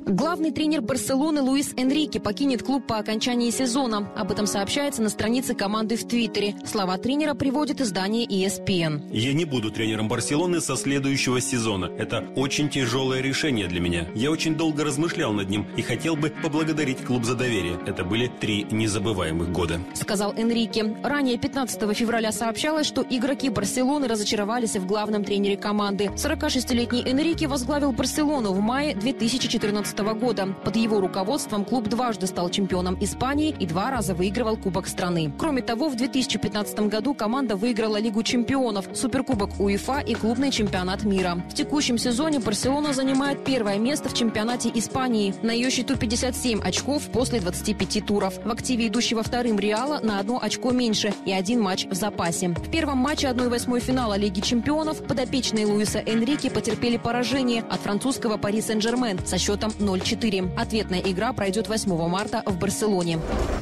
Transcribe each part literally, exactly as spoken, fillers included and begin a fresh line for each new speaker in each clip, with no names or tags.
Главный тренер Барселоны Луис Энрике покинет клуб по окончании сезона. Об этом сообщается на странице команды в Твиттере. Слова тренера приводит издание и эс пи эн.
«Я не буду тренером Барселоны со следующего сезона. Это очень тяжелое решение для меня. Я очень долго размышлял над ним и хотел бы поблагодарить клуб за доверие. Это были три незабываемых года», —
сказал Энрике. Ранее пятнадцатого февраля сообщалось, что игроки Барселоны разочаровались в главном тренере команды. сорокашестилетний Энрике возглавил Барселону в мае две тысячи четырнадцатого года. Под его руководством клуб дважды стал чемпионом Испании и два раза выигрывал Кубок страны. Кроме того, в две тысячи пятнадцатом году команда выиграла Лигу чемпионов, Суперкубок УЕФА и клубный чемпионат мира. В текущем сезоне Барселона занимает первое место в чемпионате Испании. На ее счету пятьдесят семь очков после двадцати пяти туров. В активе идущего вторым Реала на одно очко меньше и один матч в запасе. В первом матче одной восьмой финала Лиги чемпионов подопечные Луиса Энрике потерпели поражение от французского Пари Сен-Жермен со счетом ноль четыре. Ответная игра пройдет восьмого марта в Барселоне.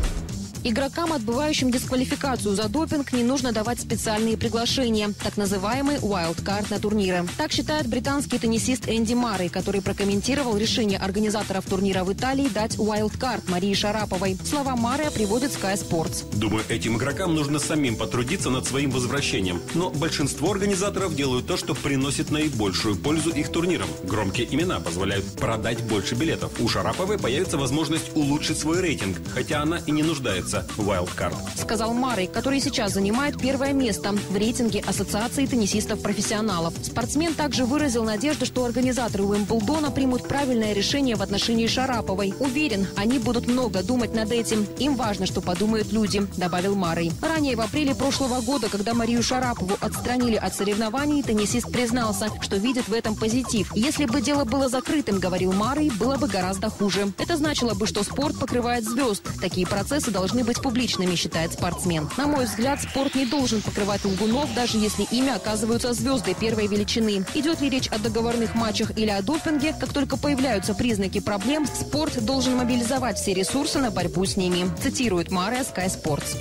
Игрокам, отбывающим дисквалификацию за допинг, не нужно давать специальные приглашения, так называемый wildcard на турниры. Так считает британский теннисист Энди Маррей, который прокомментировал решение организаторов турнира в Италии дать wildcard Марии Шараповой. Слова Маррея приводит Sky Sports.
«Думаю, этим игрокам нужно самим потрудиться над своим возвращением. Но большинство организаторов делают то, что приносит наибольшую пользу их турнирам. Громкие имена позволяют продать больше билетов. У Шараповой появится возможность улучшить свой рейтинг, хотя она и не нуждается в wildcard», —
сказал Маррей, который сейчас занимает первое место в рейтинге Ассоциации теннисистов-профессионалов. Спортсмен также выразил надежду, что организаторы Уимблдона примут правильное решение в отношении Шараповой. «Уверен, они будут много думать над этим. Им важно, что подумают люди», — добавил Маррей. Ранее, в апреле прошлого года, когда Марию Шарапову отстранили от соревнований, теннисист признался, что видит в этом позитив. «Если бы дело было закрытым, — говорил Маррей, — было бы гораздо хуже. Это значило бы, что спорт покрывает звезд. Такие процессы должны быть публичными», — считает спортсмен. «На мой взгляд, спорт не должен покрывать лгунов, даже если ими оказываются звезды первой величины. Идет ли речь о договорных матчах или о допинге, как только появляются признаки проблем, спорт должен мобилизовать все ресурсы на борьбу с ними», — цитирует Маррей Sky Sports.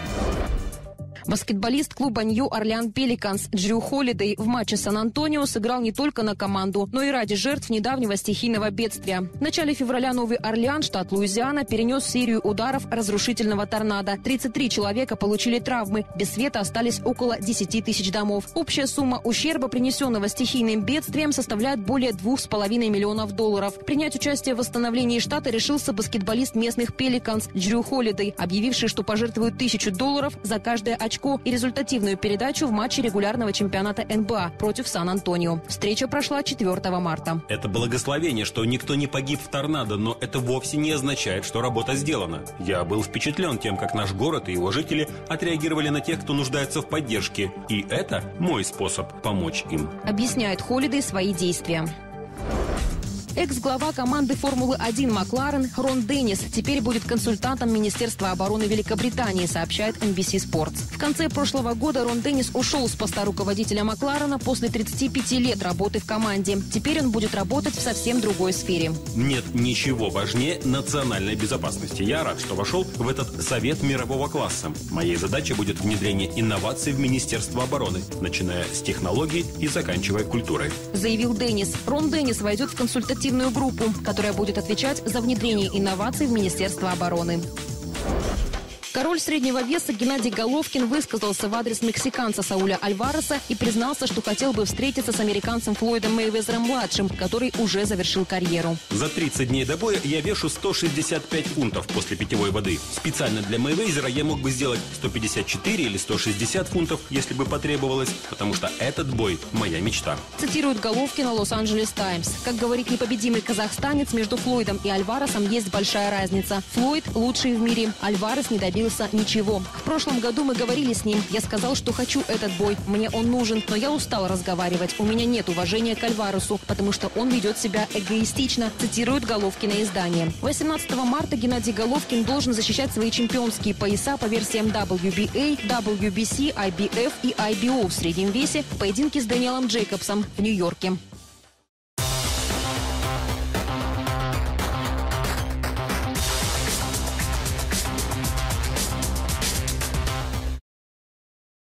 Баскетболист клуба Нью Орлеан Пеликанс Джрю Холидей в матче Сан-Антонио сыграл не только на команду, но и ради жертв недавнего стихийного бедствия. В начале февраля Новый Орлеан, штат Луизиана, перенес серию ударов разрушительного торнадо. тридцать три человека получили травмы. Без света остались около десяти тысяч домов. Общая сумма ущерба, принесенного стихийным бедствием, составляет более двух с половиной миллионов долларов. Принять участие в восстановлении штата решился баскетболист местных Пеликанс Джрю Холидей, объявивший, что пожертвует тысячу долларов за каждое очко и результативную передачу в матче регулярного чемпионата эн бэ а против Сан-Антонио. Встреча прошла четвёртого марта.
«Это благословение, что никто не погиб в торнадо, но это вовсе не означает, что работа сделана. Я был впечатлен тем, как наш город и его жители отреагировали на тех, кто нуждается в поддержке. И это мой способ помочь им», —
объясняет Холидей свои действия. Экс-глава команды Формулы один Макларен Рон Деннис теперь будет консультантом Министерства обороны Великобритании, сообщает эн би си Sports. В конце прошлого года Рон Деннис ушел с поста руководителя Макларена после тридцати пяти лет работы в команде. Теперь он будет работать в совсем другой сфере.
«Нет ничего важнее национальной безопасности. Я рад, что вошел в этот совет мирового класса. Моей задачей будет внедрение инноваций в Министерство обороны, начиная с технологий и заканчивая культурой», —
заявил Деннис. Рон Деннис войдет в консультативную группу, которая будет отвечать за внедрение инноваций в Министерство обороны. Король среднего веса Геннадий Головкин высказался в адрес мексиканца Сауля Альвареса и признался, что хотел бы встретиться с американцем Флойдом Мейвезером-младшим, который уже завершил карьеру.
«За тридцать дней до боя я вешу сто шестьдесят пять фунтов после питьевой воды. Специально для Мейвезера я мог бы сделать сто пятьдесят четыре или сто шестьдесят фунтов, если бы потребовалось, потому что этот бой – моя мечта», —
цитирует Головкина Лос-Анджелес Таймс. Как говорит непобедимый казахстанец, между Флойдом и Альваресом есть большая разница. Флойд лучший в мире, Альварес не добился ничего. В прошлом году мы говорили с ним. Я сказал, что хочу этот бой. Мне он нужен, но я устал разговаривать. У меня нет уважения к Альваресу, потому что он ведет себя эгоистично, цитирует Головкина издание. восемнадцатого марта Геннадий Головкин должен защищать свои чемпионские пояса по версиям дабл ю би эй, дабл ю би си, ай би эф и ай би о в среднем весе в поединке с Дэниелом Джейкобсом в Нью-Йорке.